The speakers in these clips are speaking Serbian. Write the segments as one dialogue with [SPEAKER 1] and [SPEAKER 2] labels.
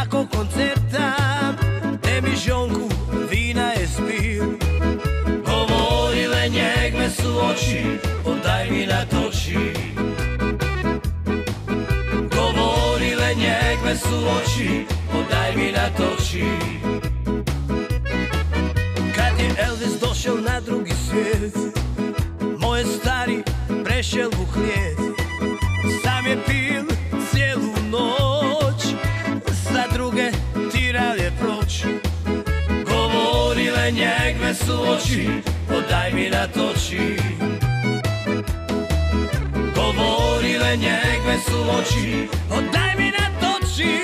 [SPEAKER 1] svakog koncerta, gde mi žonku vina je spil. Govorile njegove su oči, odaj mi natoči. Govorile njegove su oči, odaj mi natoči. Kad je Elvis došel na drugi svijet, moj stari prešel u hlijet. Sam je pil cijelu noć, za druge tiral je proć. Govorile njegove su oči, odaj mi natoči. Govorile njegove su oči, odaj mi natoči.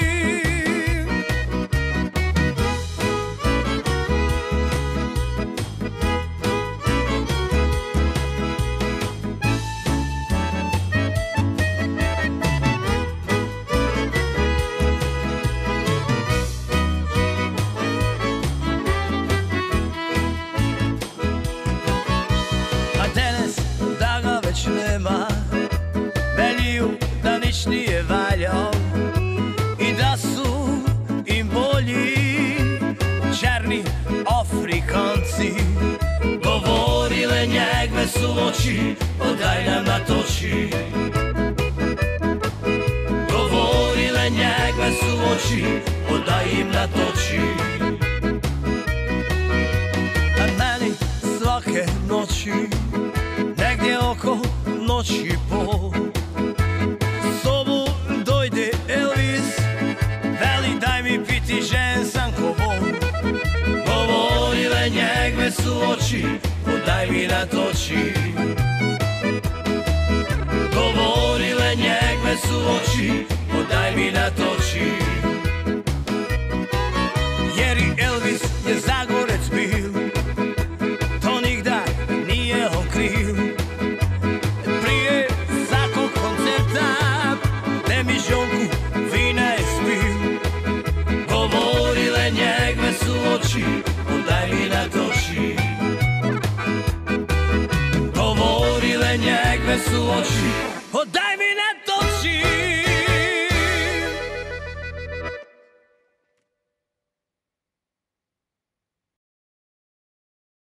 [SPEAKER 1] Nema, veliju da nič nije valjao i da su im bolji černi Afrikanci. Govorile njegove su oči, odaj nam natoči. Govorile njegove su oči, odaj im natoči. A meni svake noći, negdje oko noći po, sobu dojde Elvis, veli daj mi piti, žen sam ko bol. Govorile njegove su oči, odaj mi natoči. Govorile njegove su oči, odaj mi natoči. Jer i Elvis je Zagorec bil, to nigda nije on kriv. Prije svakog koncerta, gde mi žonku vina je spil. Govorile njegove su oči, odaj mi natoči. Govorile njegove su oči,